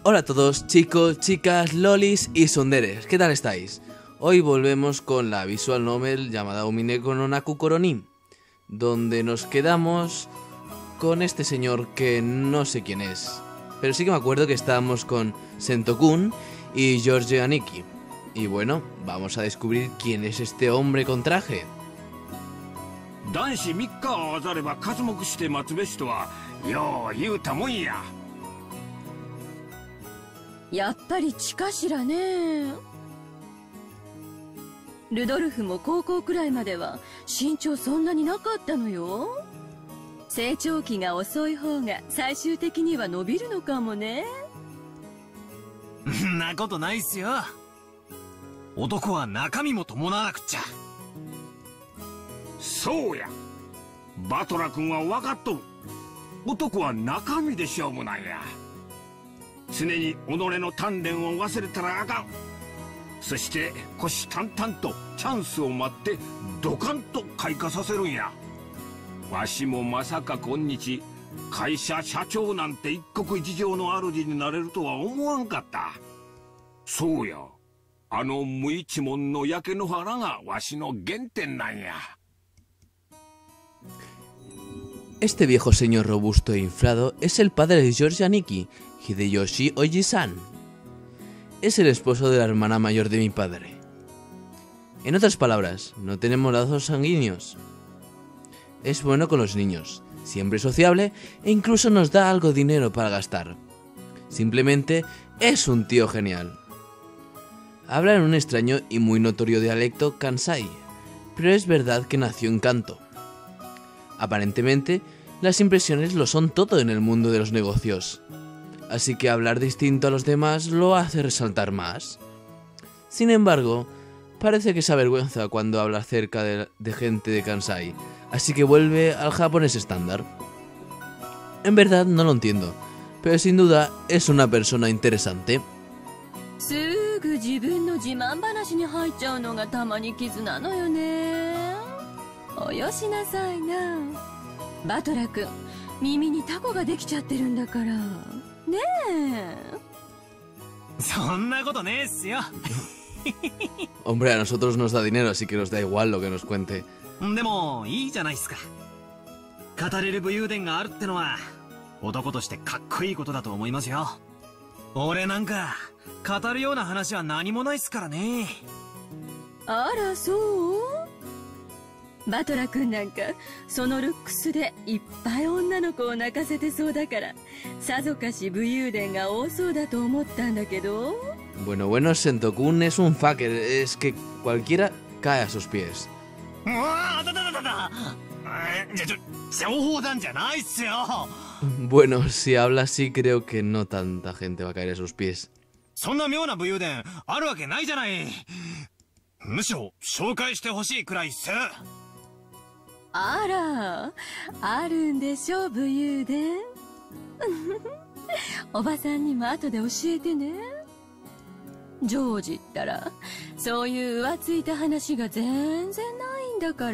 Hola a todos, chicos, chicas, lolis y sunderes, ¿qué tal estáis? Hoy volvemos con la visual novel llamada Umineko no Naku Koronin, donde nos quedamos con este señor que no sé quién es, pero sí que me acuerdo que estábamos con Sento-kun y George Aniki. Y bueno, vamos a descubrir quién es este hombre con traje. 男子3日をあざれば刮目して待つべしとはよう言うたもんや。 やっぱり血かしらね。ルドルフも高校くらいまでは身長そんなになかったのよ。成長期が遅い方が最終的には伸びるのかもね。 んなことないっすよ。男は中身も伴わなくっちゃ。 そうや、バトラ君は分かっとる。男は中身で勝負なんや。常に己の鍛錬を忘れたらあかん。そして虎視眈々とチャンスを待ってドカンと開花させるんや。わしもまさか今日会社社長なんて一国一城の主になれるとは思わんかった。そうや、あの無一文の焼け野原がわしの原点なんや。 Este viejo señor robusto e inflado es el padre de George Aniki, Hideyoshi Oji-san. Es el esposo de la hermana mayor de mi padre. En otras palabras, no tenemos lazos sanguíneos. Es bueno con los niños, siempre sociable e incluso nos da algo de dinero para gastar. Simplemente es un tío genial. Habla en un extraño y muy notorio dialecto Kansai, pero es verdad que nació en Kanto. Aparentemente, las impresiones lo son todo en el mundo de los negocios, así que hablar distinto a los demás lo hace resaltar más. Sin embargo, parece que se avergüenza cuando habla cerca de gente de Kansai, así que vuelve al japonés estándar. En verdad no lo entiendo, pero sin duda es una persona interesante. すぐ自分の自慢話に入っちゃうのがたまに傷なのよね。およしなさいな。バトラ君、耳にタコができちゃってるんだから。ねえ。 そんなことねえっすよ。 Hombre, a nosotros nos da dinero, así que nos da igual lo que nos cuente. でもいいじゃないっすか。語れる武勇伝があるってのは男としてかっこいいことだと思いますよ。俺なんか語るような話は何もないっすからね。 あら、そう？バトラ君なんかそのルックスでいっぱい女の子を泣かせてそうだからさぞかし武勇伝が多そうだと思ったんだけど。 Bueno, Sento-kun es un fucker, es que cualquiera cae a sus pies. うわあ、だ。情報弾じゃないっすよ。 Bueno, si habla así creo que no tanta gente va a caer a sus pies. そんな妙な武勇伝あるわけないじゃない。むしろ紹介してほしいくらいっす。 あら、あるんでしょ武勇伝。おばさんにも後で教えてね。ジョージったらそういう浮ついた話が全然ないんだから。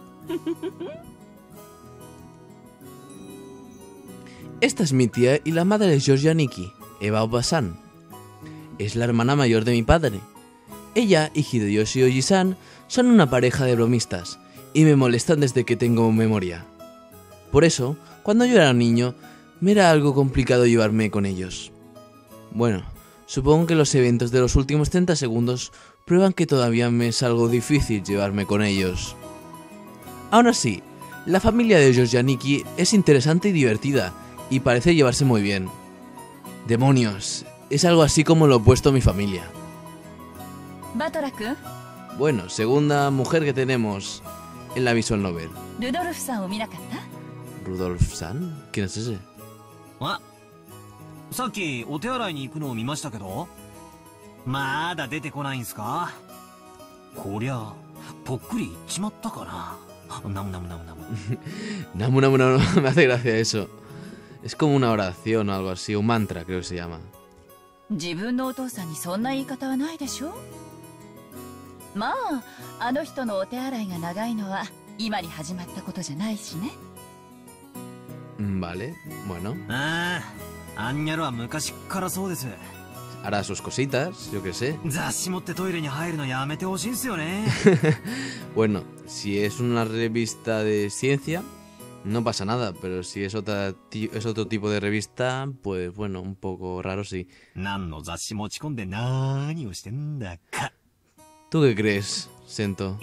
Esta es mi tía y la madre de George Aniki, Eva Oba-san. Es la hermana mayor de mi padre. Ella y Hideyoshi Oji-san son una pareja de bromistas y me molestan desde que tengo memoria. Por eso, cuando yo era niño, me era algo complicado llevarme con ellos. Bueno, supongo que los eventos de los últimos 30 segundos prueban que todavía me es algo difícil llevarme con ellos. Aún así, la familia de George Aniki es interesante y divertida, y parece llevarse muy bien. ¡Demonios! Es algo así como lo opuesto a mi familia. ¿Batora-kun? Bueno, segunda mujer que tenemos en la visual novel. ¿Rudolf-sanを見なかった? ¿Rudolf-san? ¿Quién es ese? あ、さっきお手洗いに行くのを見ましたけど、まだ出てこないんすか？こりゃぽっくりいっちまったかな。ナムナムナムナム。 Namu namu namu, me hace gracia eso. Es como una oración o algo así, un mantra creo que se llama. 自分のお父さんにそんな言い方はないでしょ。まあ、あの人のお手洗いが長いのは今に始まったことじゃないしね。 Vale, bueno. ああ、 アンニャルは昔からそうです。 Hará sus cositas, yo qué sé. 雑誌持ってトイレに入るのやめてほしいんすよね。 Bueno, si es una revista de ciencia, no pasa nada, pero si es es otro tipo de revista, pues bueno, un poco raro sí. 何の雑誌持ち込んで何をしてんだか。 ¿Tú qué crees, Sento?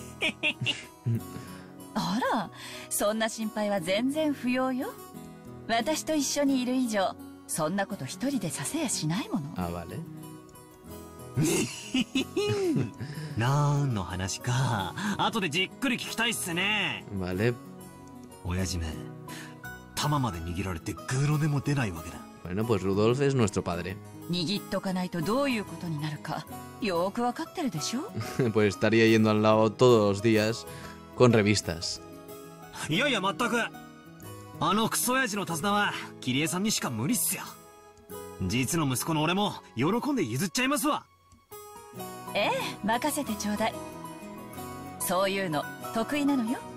あら、そんな心配は全然不要よ。私と一緒にいる以上、そんなこと一人でさせやしないもの。 Ah, vale. 何の話か後でじっくり聞きたいっすね。 Vale. 親父め、玉まで握られてグーの音も出ないわけだ。 Bueno, pues Rudolf es nuestro padre. 握っとかないとどういうことになるかよーくわかってるでしょ。 Pues estaría yendo al lado todos los días con revistas. いやいや、全く。あのクソ親父の手綱はキリエさんにしか無理っすよ。実の息子の俺も喜んで譲っちゃいますわ。 ええ、任せてちょうだい。そういうの得意なのよ。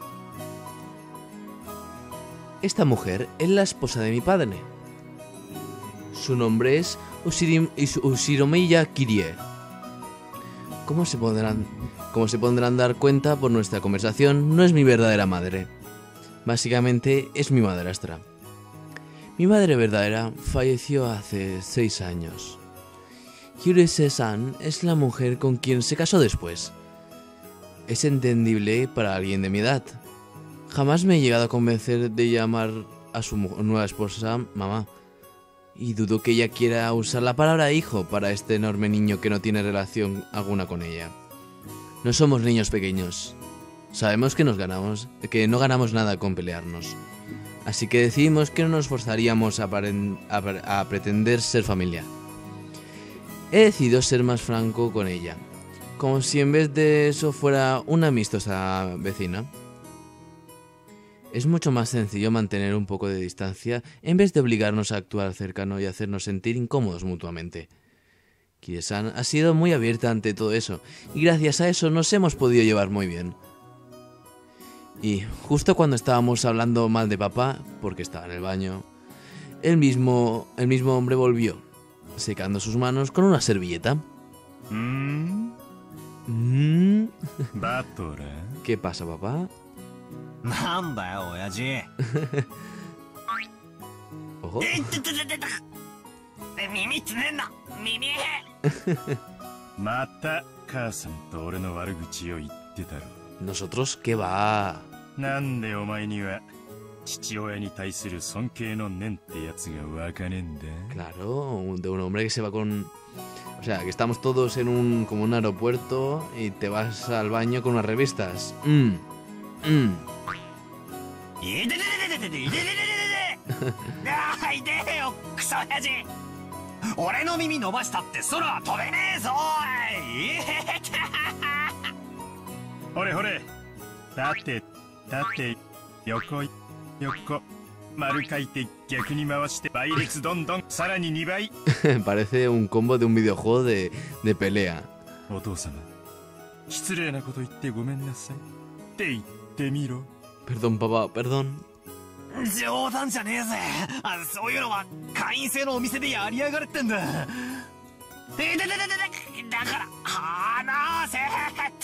Esta mujer es la esposa de mi padre. Su nombre es Ushiromiya Kirie. Como se podrán dar cuenta por nuestra conversación, no es mi verdadera madre. Básicamente es mi madrastra. Mi madre verdadera falleció hace 6 años. Hyurese-san es la mujer con quien se casó después. Es entendible para alguien de mi edad. Jamás me he llegado a convencer de llamar a su nueva esposa mamá. Y dudo que ella quiera usar la palabra hijo para este enorme niño que no tiene relación alguna con ella. No somos niños pequeños. Sabemos que no ganamos nada con pelearnos. Así que decidimos que no nos forzaríamos a pretender ser familia. He decidido ser más franco con ella, como si en vez de eso fuera una amistosa vecina. Es mucho más sencillo mantener un poco de distancia en vez de obligarnos a actuar cercano y hacernos sentir incómodos mutuamente. Kirie-san ha sido muy abierta ante todo eso, y gracias a eso nos hemos podido llevar muy bien. Y justo cuando estábamos hablando mal de papá, porque estaba en el baño, el mismo hombre volvió, secando sus manos con una servilleta. ¿Qué pasa, papá? なんだよ親父。 Ojo. 耳つねんな耳。 また母さんと俺の悪口を言ってたろ。 Nosotros, ¿qué va? なんでお前には父親に対する尊敬の念ってやつがわかねえんだ。 Claro, de un hombre que se va con... O sea, que estamos todos en como un aeropuerto y te vas al baño con unas revistas. いでででででででででであいでよクソ親父。俺の耳伸ばしたって空は飛べねえぞおい。 ほれほれ、縦縦横横丸書いて逆に回して倍率どんどんさらに2倍。 Parece un combo de un videojuego de pelea. お父様、失礼なこと言ってごめんなさいって言ってみろ。 Perdón, papá, perdón. 冗談じゃねえぜ。そういうのは会員制のお店でやりやがるってんだ。だから話せって。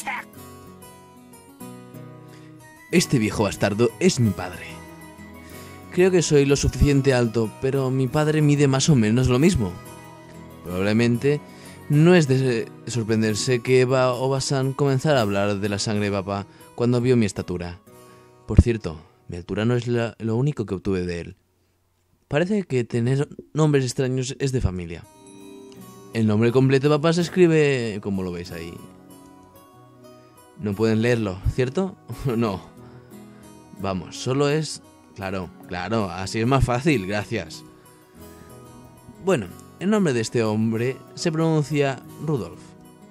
Este viejo bastardo es mi padre. Creo que soy lo suficiente alto, pero mi padre mide más o menos lo mismo. Probablemente no es de sorprenderse que Eva Obasan comenzara a hablar de la sangre de papá cuando vio mi estatura. Por cierto, mi altura no es lo único que obtuve de él. Parece que tener nombres extraños es de familia. El nombre completo de papá se escribe como lo veis ahí. No pueden leerlo, ¿cierto? No. Vamos, solo es... Claro, así es más fácil, gracias. Bueno, el nombre de este hombre se pronuncia Rudolf.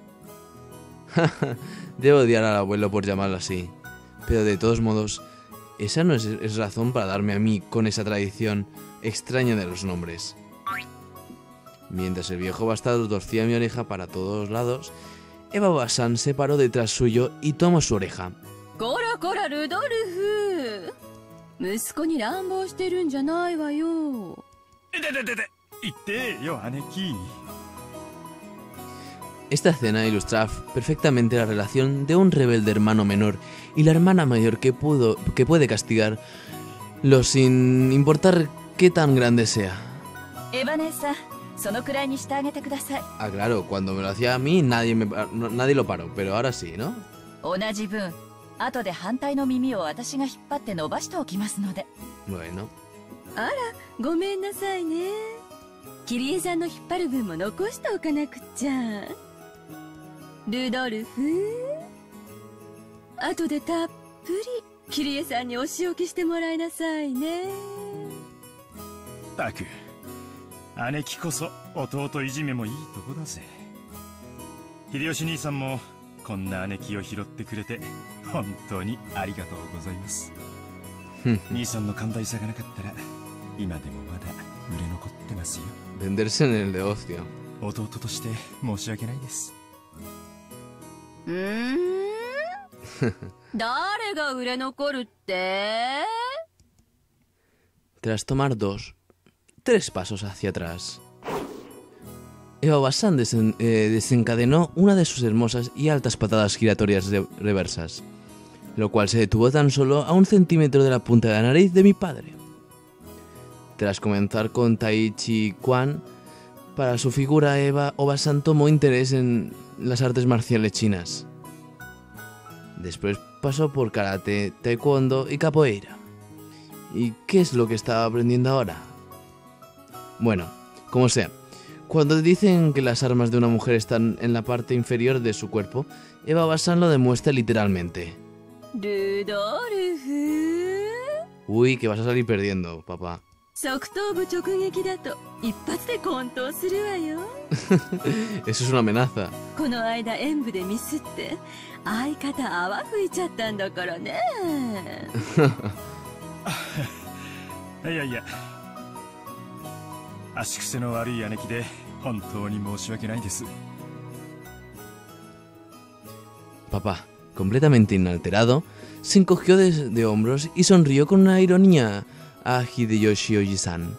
Debo odiar al abuelo por llamarlo así. Pero de todos modos, esa no es razón para darme a mí con esa tradición extraña de los nombres. Mientras el viejo bastardo torcía mi oreja para todos lados, Eva Obasan se paró detrás suyo y tomó su oreja. こらこらルドルフ、息子に乱暴してるんじゃないわよ。 言ってよ姉貴。 Esta escena ilustra perfectamente la relación de un rebelde hermano menor y la hermana mayor que puede castigarlo sin importar qué tan grande sea. エヴァ姉さん、そのくらいにしてあげてください。 Ah, claro, cuando me lo hacía a mí nadie lo paró, pero ahora sí, ¿no? 同じ分、後で反対の耳を私が引っ張って伸ばしておきますので。 Bueno, あら、ごめんなさいね。キリエさんの引っ張る分も残しておかなくっちゃ。ルドルフ、後でたっぷりキリエさんにお仕置きしてもらいなさいね。 たく、姉貴こそ弟いじめもいいとこだぜ。秀吉兄さんもこんな姉貴を拾ってくれて本当にありがとうございます。兄さんの寛大さがなかったら今でもまだ売れ残ってますよ。 venderse en el negocio. 弟として申し訳ないです。 誰が売れ残るって？ Tras tomar 3 pasos hacia atrás, Eva Bassan desencadenó una de sus hermosas y altas patadas giratorias reversas, lo cual se detuvo tan solo a 1 centímetro de la punta de la nariz de mi padre. Tras comenzar con Tai Chi Quan, para su figura Eva Bassan tomó interés en las artes marciales chinas. Después pasó por karate, taekwondo y capoeira. ¿Y qué es lo que estaba aprendiendo ahora? Bueno, como sea, cuando dicen que las armas de una mujer están en la parte inferior de su cuerpo, Eva Bassan lo demuestra literalmente. ルドルフ、 Uy, que vas a salir perdiendo, papá. 側頭部直撃だと一発で混沌するわよ。 Eso es una amenaza. この間演舞でミスって相方泡吹いちゃったんだからね。 いやいや、足癖の悪い姉貴で本当に申し訳ないです。 Papá, completamente inalterado, se encogió de hombros y sonrió con una ironía a Hideyoshi Oji-san.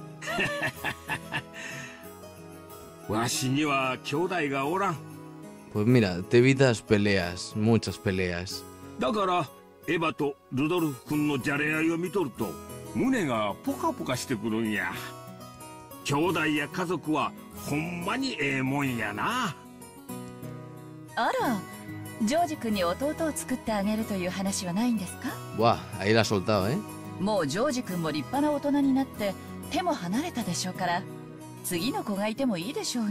わしには兄弟がおらん。 Pues mira, te evitas peleas, muchas peleas. だからエヴァとルドルフ君のじゃれ合いを見とると胸がポカポカしてくるんや。兄弟や家族はほんまにええもんやな。 あら、ジョージ君に弟を作ってあげるという話はないんですか？ Buah, ahí la has soltado, ¿eh? もうジョージ君も立派な大人になって手も離れたでしょうから、次の子がいてもいいでしょうに。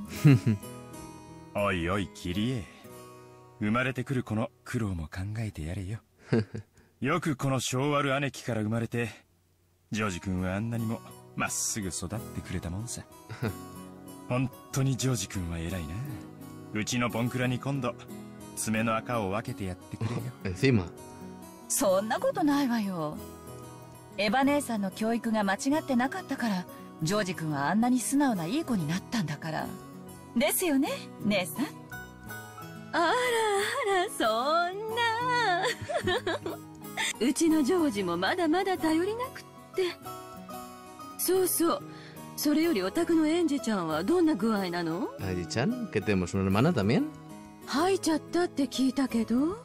おいおいキリエ、生まれてくる子の苦労も考えてやれよ。よくこの性悪姉貴から生まれて、ジョージ君はあんなにもまっすぐ育ってくれたもんさ。本当にジョージ君は偉いな。うちのボンクラに今度爪の赤を分けてやってくれよ。 Encima. そんなことないわよ。エヴァ姉さんの教育が間違ってなかったからジョージ君はあんなに素直ないい子になったんだから。ですよね、姉さん。 あらあら、そんな。うちのジョージもまだまだ頼りなくって。そうそう、それよりお宅のエンジェちゃんはどんな具合なの？ Aji-chan, que tenemos una hermana también. 吐いちゃったって聞いたけど。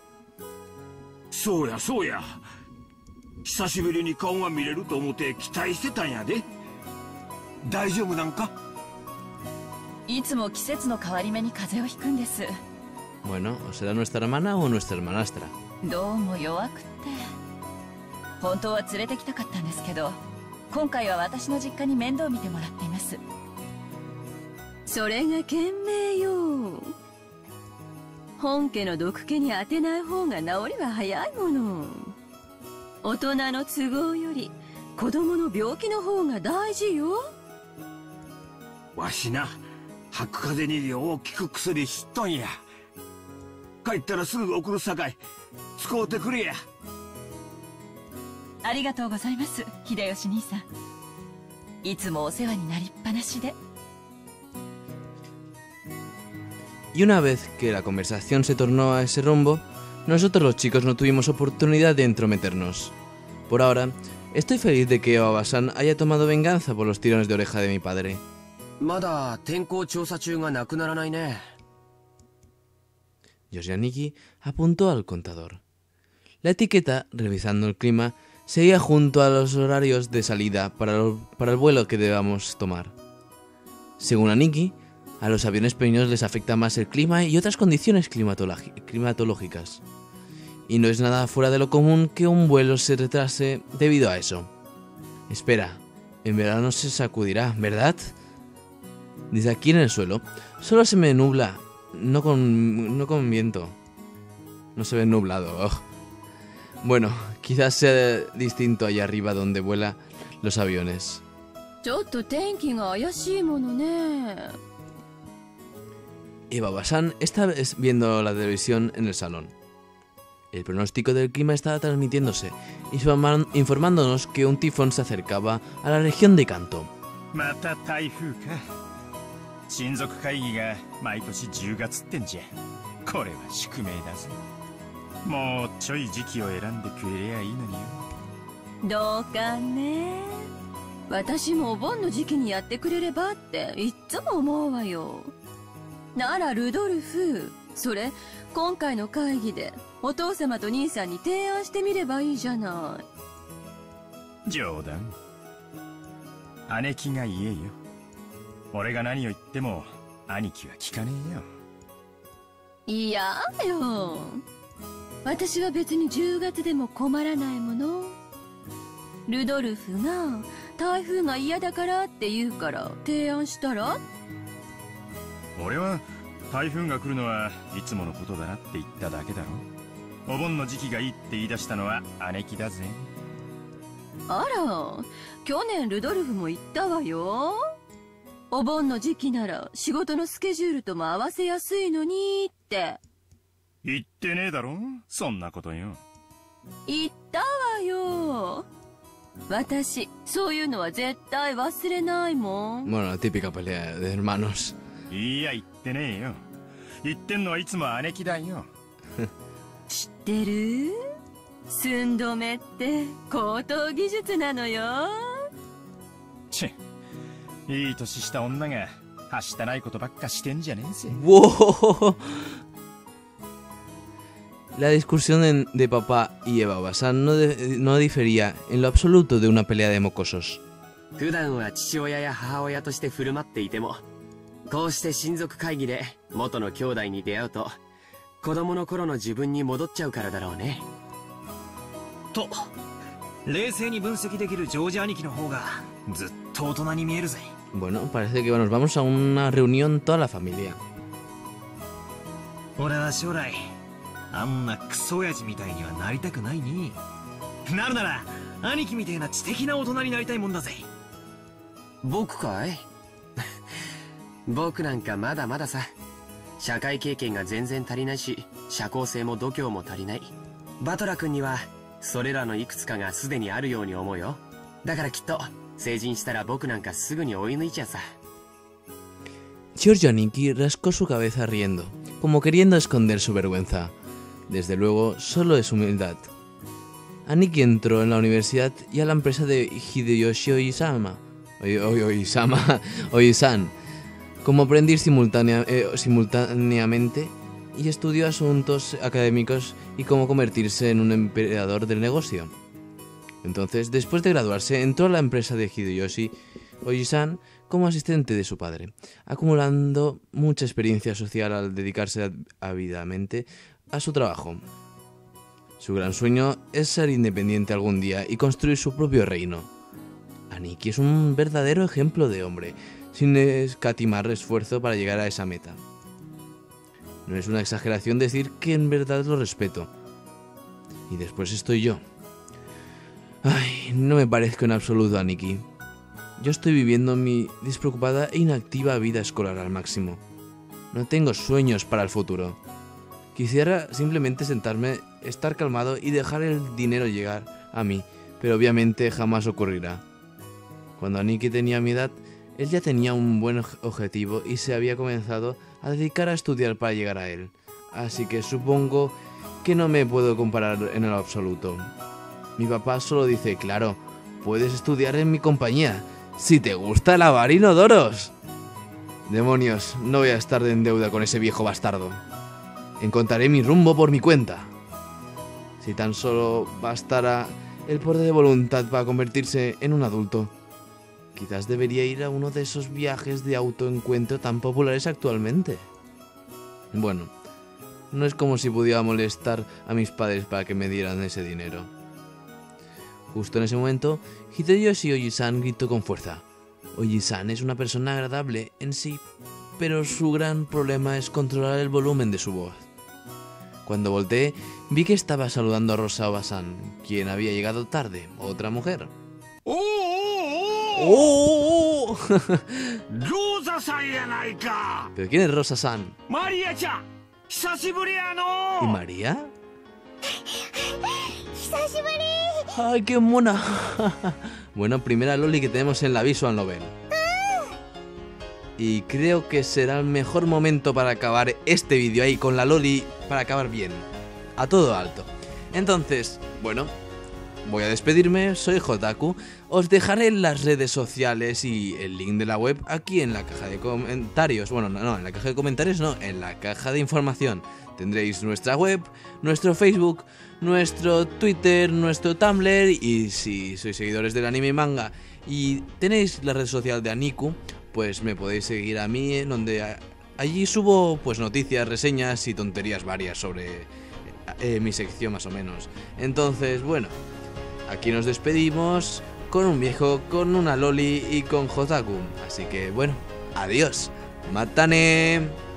そうやそうや、久しぶりに顔が見れると思って期待してたんやで。大丈夫なんか？ いつも季節の変わり目に風邪をひくんです。 Bueno, o será nuestra hermana o nuestra hermanastra. どうも弱くって、本当は連れてきたかったんですけど、今回は私の実家に面倒見てもらっています。 それが賢明よ。本家の毒気に当てない方が治りは早いもの。大人の都合より子供の病気の方が大事よ。 わしな、吐く風邪によう効く薬知っとんや。帰ったらすぐ送るさかい使うてくれや。 ありがとうございます、秀吉兄さん。いつもお世話になりっぱなしで。 Y una vez que la conversación se tornó a ese rumbo, nosotros los chicos no tuvimos oportunidad de entrometernos. Por ahora, Estoy feliz de que Baba-san haya tomado venganza por los tirones de oreja de mi padre. まだ天候調査中がなくならないね。 Yoshiyuki apuntó al contador. La etiqueta, revisando el clima, seguía junto a los horarios de salida para el vuelo que debamos tomar. Según Aniki, a los aviones pequeños les afecta más el clima y otras condiciones climatológicas. Y no es nada fuera de lo común que un vuelo se retrase debido a eso. Espera, en verano se sacudirá, ¿verdad? Desde aquí en el suelo, solo se me nubla, no con viento. No se ve nublado. Oh. Bueno, quizás sea distinto allá arriba donde vuelan los aviones. ちょっと天気が怪しいものね。 Baba-san está viendo la televisión en el salón. El pronóstico del clima estaba transmitiéndose, informándonos que un tifón se acercaba a la región de Kanto. また台風か。親族会議が毎年10月ってんじゃ。これは宿命だぜ。もうちょい時期を選んでくれりゃいいのによ。 どうかね。私もお盆の時期にやってくれればっていっつも思うわよ。ならルドルフ、それ今回の会議でお父様と兄さんに提案してみればいいじゃない。 冗談。姉貴が言えよ。俺が何を言っても兄貴は聞かねえよ。 いやよ。私は別に10月でも困らないもの。ルドルフが台風が嫌だからって言うから提案したら？ 俺は台風が来るのはいつものことだなって言っただけだろ。お盆の時期がいいって言い出したのは姉貴だぜ。 あら、去年ルドルフも言ったわよ。お盆の時期なら仕事のスケジュールとも合わせやすいのにって。 言ってねえだろ、そんなことよ。 言ったわよ。私、そういうのは絶対忘れないもん。 Bueno, la típica pelea de hermanos. いや言ってねえよ。言ってんのはいつも姉貴だよ。 知ってる？寸止めって高等技術なのよ。 チッ、いい年した女がはしたないことばっかしてんじゃねえぜ。 ¡Wow! La discusión de papá y Baba-san no difería en lo absoluto de una pelea de mocosos. 普段は父親や母親として振る舞っていても、こうして親族会議で元の兄弟に出会うと、子供の頃の自分に戻っちゃうからだろうね。 と、冷静に分析できるジョージ兄貴の方がずっと大人に見えるぜ。 Bueno, parece que nos vamos a una reunión toda la familia. 俺は将来あんなクソ親父みたいにはなりたくないに。なるなら兄貴みたいな知的な大人になりたいもんだぜ。 僕かい？僕なんかまだまださ。社会経験が全然足りないし、社交性も度胸も足りない。バトラ君にはそれらのいくつかがすでにあるように思うよ。だからきっと成人したら僕なんかすぐに追い抜いちゃうさ。 Yoshiyuki rascó su cabeza riendo, como queriendo esconder su vergüenza. Desde luego, solo es humildad. Aniki entró en la universidad y a la empresa de Hideyoshi Oisan como aprendiz simultáneamente y estudió asuntos académicos y cómo convertirse en un emperador del negocio. Entonces, después de graduarse, entró a la empresa de Hideyoshi Oisan como asistente de su padre, acumulando mucha experiencia social al dedicarse ávidamente a su trabajo. Su gran sueño es ser independiente algún día y construir su propio reino. Aniki es un verdadero ejemplo de hombre, sin escatimar esfuerzo para llegar a esa meta. No es una exageración decir que en verdad lo respeto. Y después estoy yo. Ay, no me parezco en absoluto a Aniki. Yo estoy viviendo mi despreocupada e inactiva vida escolar al máximo. No tengo sueños para el futuro. Quisiera simplemente sentarme, estar calmado y dejar el dinero llegar a mí, pero obviamente jamás ocurrirá. Cuando Aniki tenía mi edad, él ya tenía un buen objetivo y se había comenzado a dedicar a estudiar para llegar a él. Así que supongo que no me puedo comparar en lo absoluto. Mi papá solo dice, claro, puedes estudiar en mi compañía, si te gusta lavar inodoros. Demonios, no voy a estar en deuda con ese viejo bastardo. Encontraré mi rumbo por mi cuenta. Si tan solo bastara el poder de voluntad para convertirse en un adulto. Quizás debería ir a uno de esos viajes de autoencuentro tan populares actualmente. Bueno, no es como si pudiera molestar a mis padres para que me dieran ese dinero. Justo en ese momento, Hideyoshi Oji-san gritó con fuerza. Oji-san es una persona agradable en sí, pero su gran problema es controlar el volumen de su voz. Cuando volteé, vi que estaba saludando a Rosawa-san, quien había llegado tarde, otra mujer. ¡Oh! Rosa-san ya nai ka. ¿Pero quién es Rosa-san? Maria-chan, hisashiburi no. ¿Y María? ¡Ay, qué mona! Bueno, primera loli que tenemos en la visual novel. Y creo que será el mejor momento para acabar este vídeo ahí con la loli, para acabar bien, a todo alto. Entonces, bueno, voy a despedirme, soy Jotaku, os dejaré las redes sociales y el link de la web aquí en la caja de comentarios. Bueno, no, en la caja de comentarios no, en la caja de información. Tendréis nuestra web, nuestro Facebook, nuestro Twitter, nuestro Tumblr, y si sois seguidores del anime y manga y tenéis la red social de Aniku, pues me podéis seguir a mí, en donde allí subo pues noticias, reseñas y tonterías varias sobre mi sección más o menos. Entonces, bueno, aquí nos despedimos con un viejo, con una loli y con Jotaku. Así que bueno, adiós. ¡Matane!